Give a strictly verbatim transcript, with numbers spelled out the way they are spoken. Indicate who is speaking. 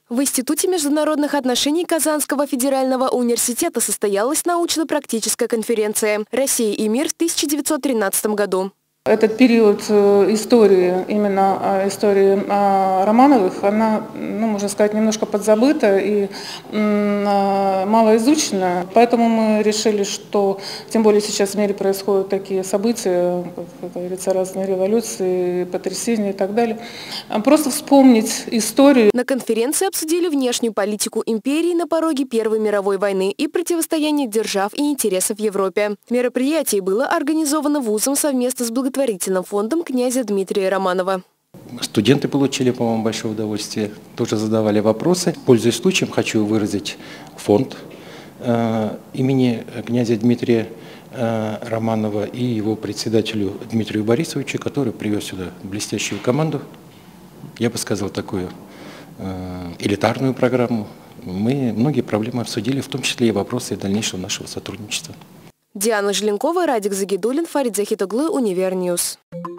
Speaker 1: В Институте международных отношений Казанского федерального университета состоялась научно-практическая конференция «Россия и мир» в тысяча девятьсот тринадцатом году.
Speaker 2: Этот период истории, именно истории Романовых, она, ну, можно сказать, немножко подзабыта и малоизучена. Поэтому мы решили, что, тем более сейчас в мире происходят такие события, как говорится, разные революции, потрясения и так далее, просто вспомнить историю.
Speaker 1: На конференции обсудили внешнюю политику империи на пороге Первой мировой войны и противостояние держав и интересов в Европе. Мероприятие было организовано вузом совместно с благотворительным фондом князя Дмитрия Романова.
Speaker 3: Студенты получили, по-моему, большое удовольствие, тоже задавали вопросы. Пользуясь случаем, хочу выразить фонд э, имени князя Дмитрия э, Романова и его председателю Дмитрию Борисовичу, который привез сюда блестящую команду. Я бы сказал, такую э, элитарную программу. Мы многие проблемы обсудили, в том числе и вопросы дальнейшего нашего сотрудничества.
Speaker 1: Диана Желенкова, Радик Загидуллин, Фарид Захитоглы, Универньюз.